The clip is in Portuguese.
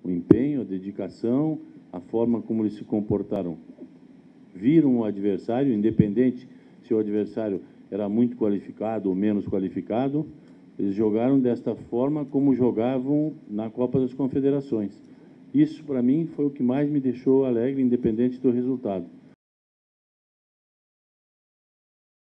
o empenho, a dedicação, a forma como eles se comportaram. Viram o adversário, independente se o adversário era muito qualificado ou menos qualificado, eles jogaram desta forma como jogavam na Copa das Confederações. Isso, para mim, foi o que mais me deixou alegre, independente do resultado.